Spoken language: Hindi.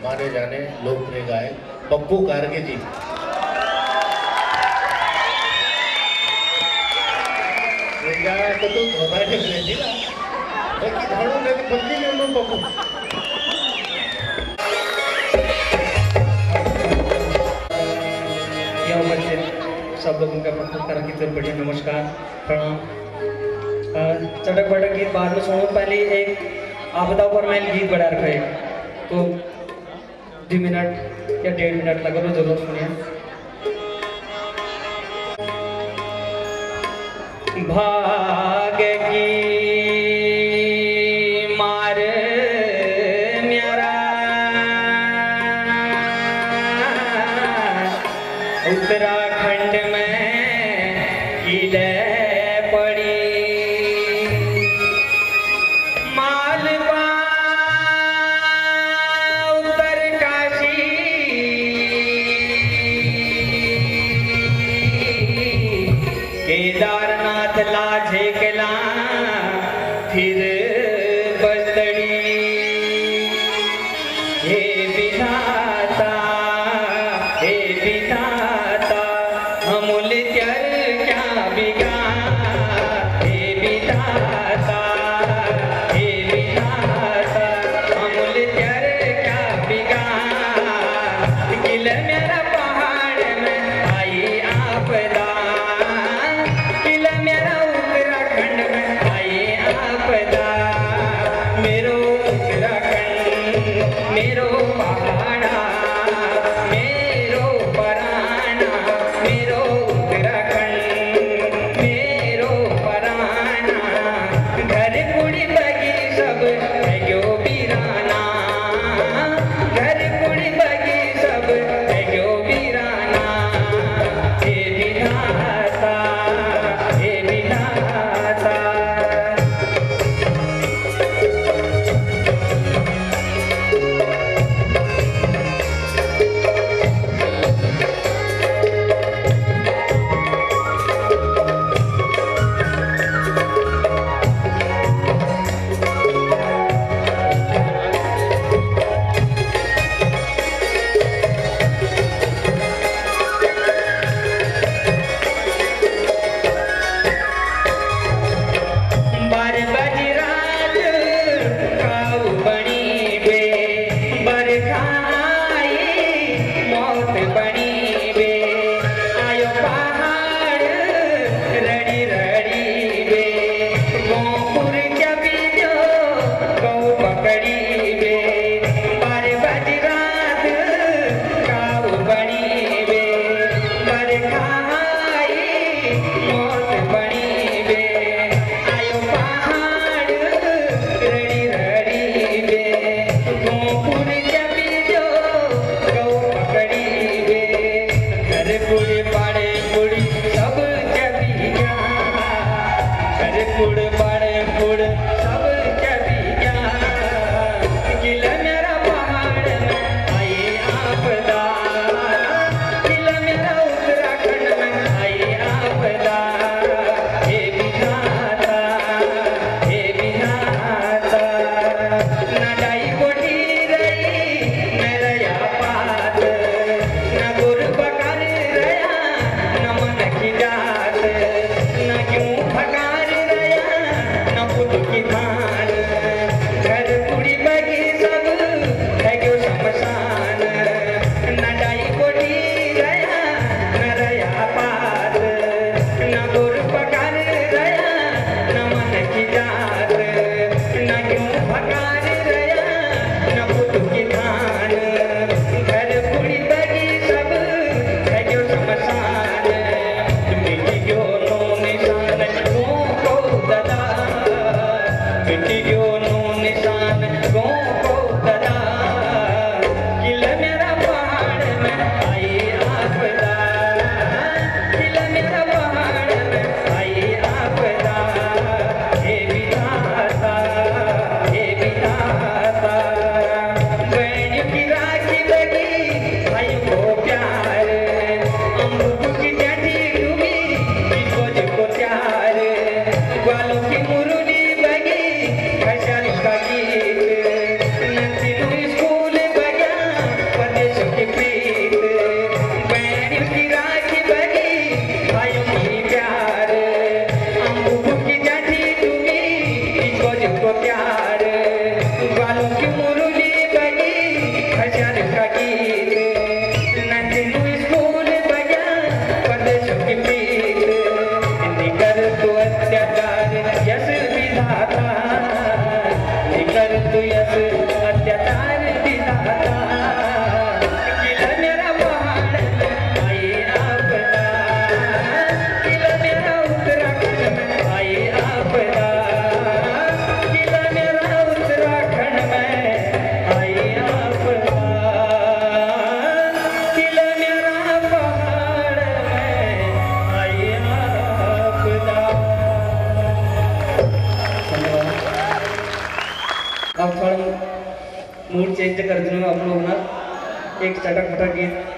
माने जाने लोकप्रिय गायक पप्पू गार्गे जी। तो तू धोबाने भेजी ना बाकी धाड़ू ने तो बंदी ने उन्होंने पप्पू यहाँ उपस्थित सब लोगों का प्रथम की तरफ बढ़िया नमस्कार प्रणाम। चटक बटक गीत बाद में सुनो, पहले एक आपदा पर मैं गीत बढ़ा रखा है तो 2 मिनट या 1.5 मिनट लगा लो, जरूर सुनिए। भाग की मार म्यारा उत्तराखंड में कीड़े पड़ी मालवा उत्तरकाशी केदारनाथ लाझे कला फिर बस्तड़ी। हे विधाता हे विधाता अमूल त्यार क्या बिगा। हे विधाता हे विधाता अमूल त्यार क्या बिगा। किल मेरा पहाड़ में आई आपदा, किल मेरा उत्तराखंड में आई आपदा। मेरो उत्तराखंड मेरो पहाड़ा मेरो पराना, मेरो उत्तराखंड मेरो पराना। घर कुड़ी बगी सब है क्यों वीराना, घर कुड़ी बगी सब है क्यों वीराना। हे विधाता हे विधाता होना एक चटक पटक गीत